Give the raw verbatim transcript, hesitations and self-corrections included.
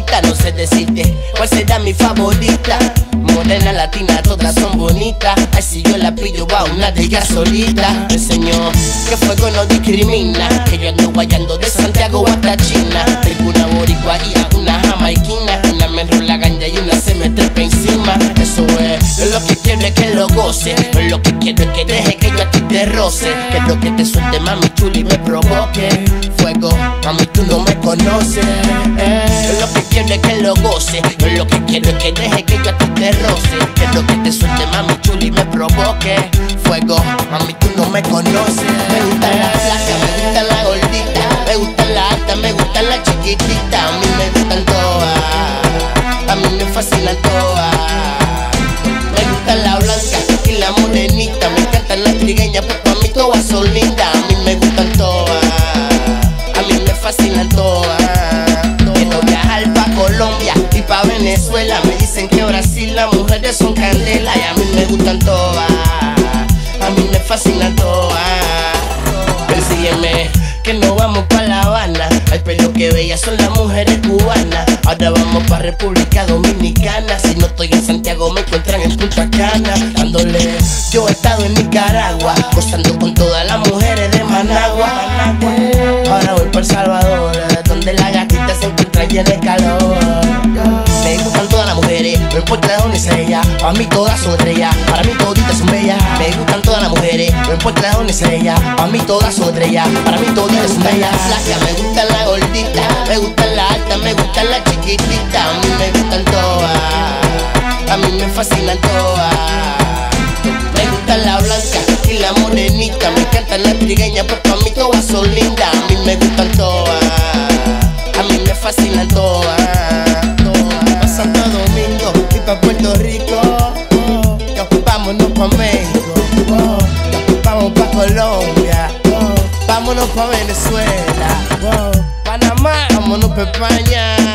bonita, no sé decirte cuál será mi favorita. Morena, latina, todas son bonitas. Ay, si yo la pillo, va una de ellas solita. Me enseñó que fuego no discrimina, que yo ando guayando de Santiago hasta China. Tengo una boricua y a una jamaiquina. Una me enrola ganja y una se me trepa encima. Eso es, yo lo que quiero es que lo goce. Yo lo que quiero es que deje que yo a ti te roce. Que lo que te suelte, mami chuli, me provoque. Fuego, mami, tú no me conoces. Yo lo que quiero es que lo goce. Yo lo que quiero es que deje que yo a ti te roce. Que lo que te suelte, mami chuli, me provoque. Fuego, mami, tú no me conoces. Me gusta la flaca, me gusta la gordita, me gusta la alta, me gusta la chiquitita. A mí me gustan todas, a mí me fascinan todas. Me gusta la blanca y la morenita, me encantan las trigueñas, porque a mí todas son lindas. A mí me gustan todas, a mí me fascinan todas. Quiero viajar pa' Colombia y pa' Venezuela. Me dicen que Brasil las mujeres son candela. Y a mí me gustan todas, a mí me fascinan todas. Persígueme, que no vamos pa' La Habana. Ay, pero que bellas son las mujeres cubanas. Ahora vamos pa' República Dominicana. Si no estoy en Santiago me encuentran en Punta Cana. Dándole, yo he estado en Nicaragua, gozando con todas las mujeres de Managua. Ahora voy por El Salvador, donde las gatitas se encuentran llenas de calor. Me gustan todas las mujeres, no importa de dónde sea ella. Para mí todas son estrellas, para mí toditas son bellas. Me gustan todas las mujeres, no importa de dónde sea ella. Para mí todas son estrellas, para mí toditas son bellas. Me gusta la gordita, me gusta la alta, me gusta la chiquitita. A mí me gustan todas, a mí me fascinan todas. Me gusta la blanca y la morenita, me encantan las trigueñas, porque a mí todas son lindas. A mí me gustan todas, a mí me fascinan todas. Pa' Santo Domingo y pa' Puerto Rico, oh, yo, vámonos pa' México, oh, yo, vamos pa' Colombia, oh, vámonos pa' Venezuela, oh, Panamá, vámonos pa' España.